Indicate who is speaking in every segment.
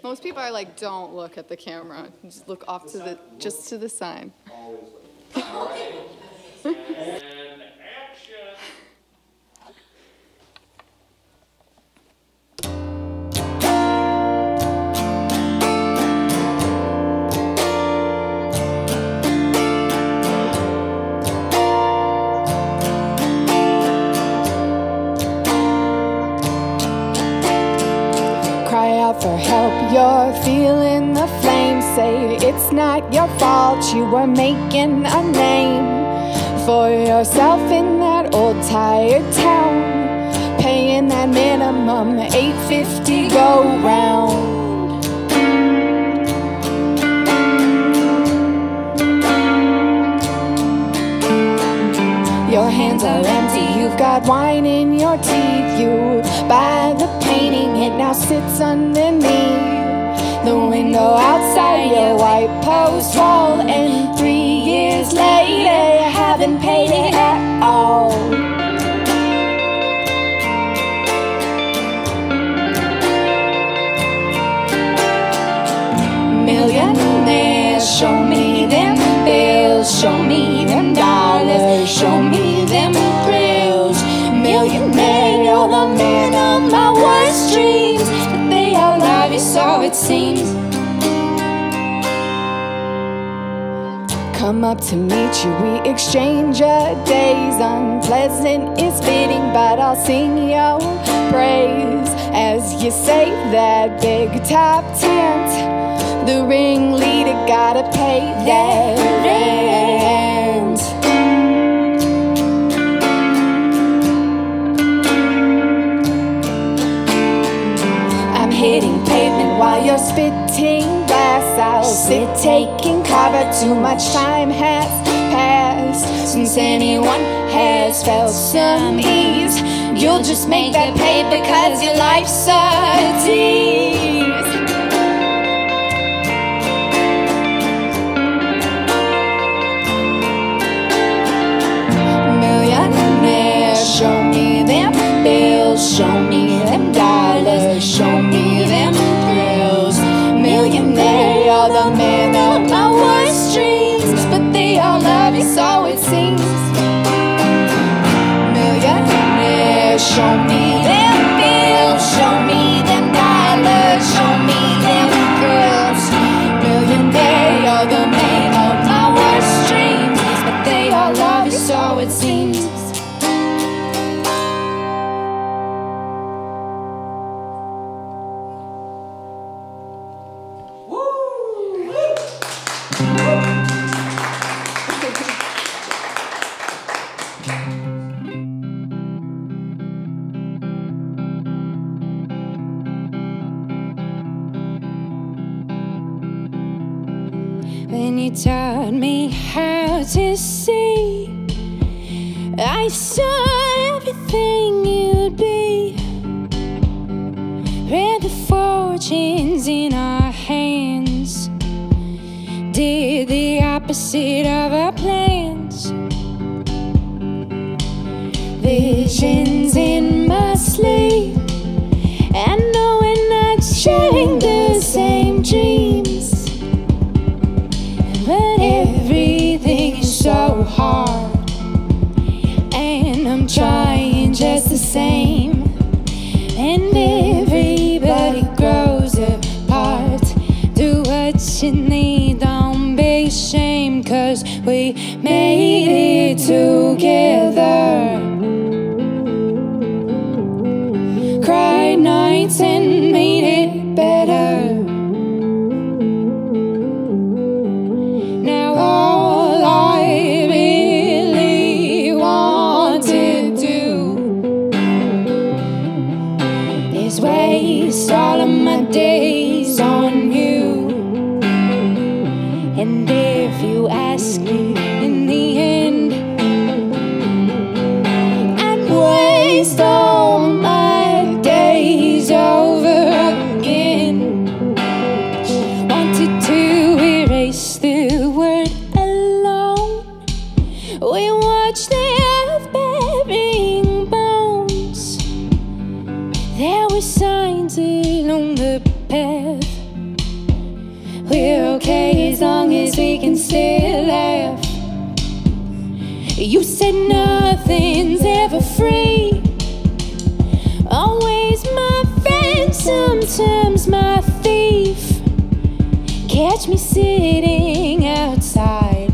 Speaker 1: Most people are like, don't look at the camera. Just look off to the, just to the side.
Speaker 2: Always look. All right. And action.
Speaker 3: For help, you're feeling the flame. Say it's not your fault, you were making a name for yourself in that old tired town, paying that minimum $8.50 go round. Your hands are empty, you've got wine in your teeth. You buy the painting, it now sits underneath the window outside your white post wall. And 3 years later, you haven't paid it at all. Millionaires, show me them bills, show me them dollars, show me them grills. Millionaire, you're the man of my worst dreams, but they all love you, so it seems. Come up to meet you, we exchange our days. Unpleasant is fitting, but I'll sing your praise as you save that big top tent. The ringleader gotta pay that rent. I'm hitting pavement while you're spitting glass. I'll sit taking cover, too much time has passed since anyone has felt some ease. You'll just make that pay because your life's a tease. Show me them bills, show me them dollars, show me them grills. Millionaire, you're the man of my worst dreams, but they all love you, so it seems. Millionaire, show me them bills, show me them dollars, show me them grills. Millionaire, you're the man of my worst dreams, but they all love you, so it seems. When you taught me how to see, I saw everything you'd be. Read the fortunes in our hands, did the opposite of our plans. Visions in my sleep, and know we're not sharing the same dreams. But everything is so hard, and I'm trying just the same. And everybody grows apart. Do what you need, don't be ashamed, 'cause we made it together. Cried nights and made it better. All of my days on you. And if you ask me in the end, I'd waste all my days over we're okay as long as we can still laugh. You said nothing's ever free. Always my friend, sometimes my thief. Catch me sitting outside,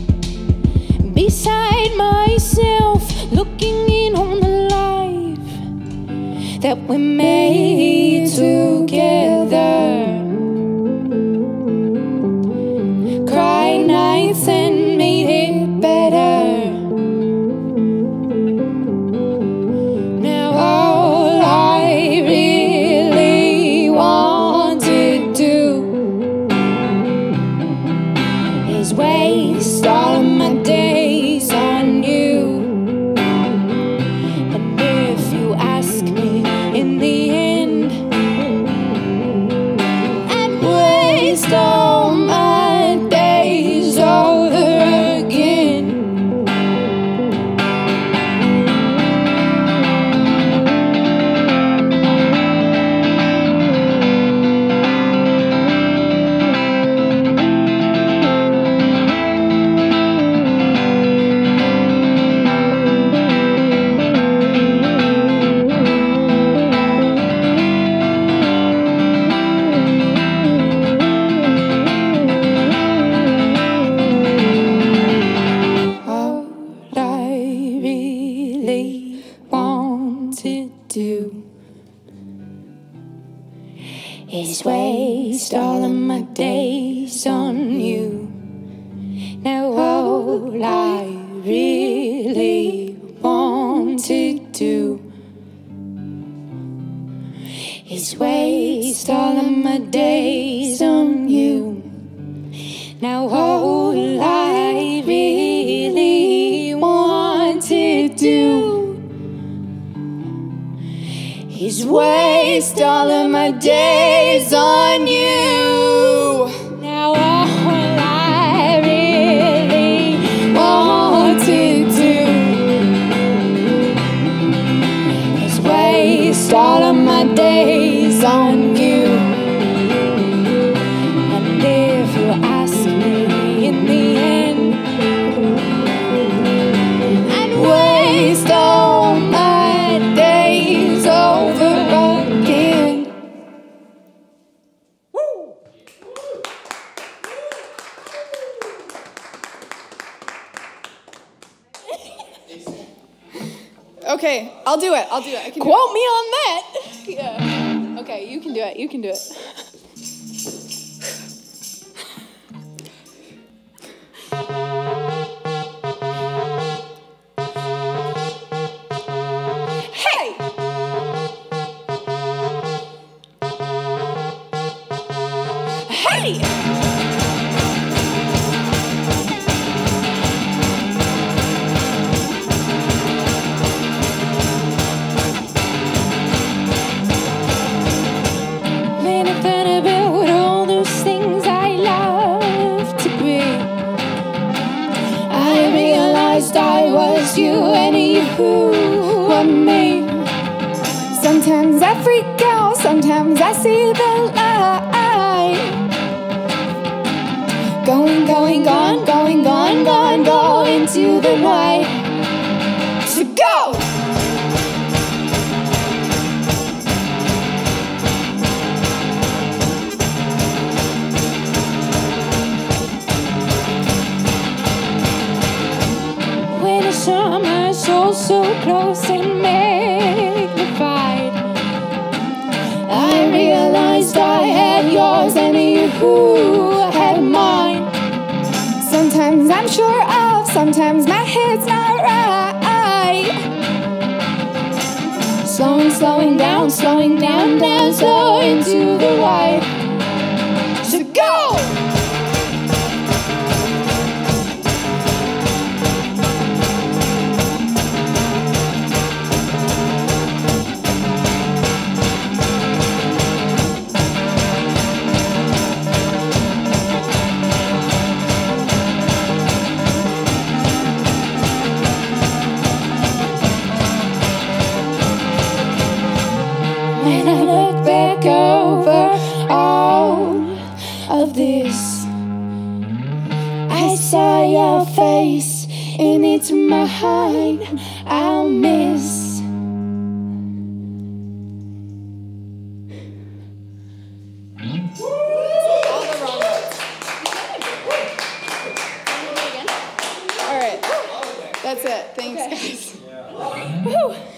Speaker 3: beside myself, looking in on the life that we made together. Cried nights and made it better. Now all I really want to do is waste all of my days on you. And if you ask me in the end, I'd waste all my days over again. All I really want to do is waste all of my days on you. Now all I really want to do is waste all of my days on you. Now all I really want to do is waste all of my days on you. Now all I really want to do is waste all of my days on you. And if you ask me in the end, I'd waste all my days over again.
Speaker 1: Okay, I'll do it. I can
Speaker 3: Quote me on that.
Speaker 1: Yeah. Okay, you can do it. You can do it.
Speaker 3: Hey! Hey! When I thought about all those things I love to be, I realized I was you and you were me. Sometimes I freak out, sometimes I see the light. Going, going, gone, going, gone, gone, go into the night. So go! When I saw my soul so close and magnified, I realized I had yours and you had mine. Sometimes I'm sure of, sometimes my head's not right. Slowing down, down, slow into the light. So go! When I look back over of this. I saw your face, and it's my heart I'll miss.
Speaker 1: All right, that's it. Thanks, guys.
Speaker 3: Woo.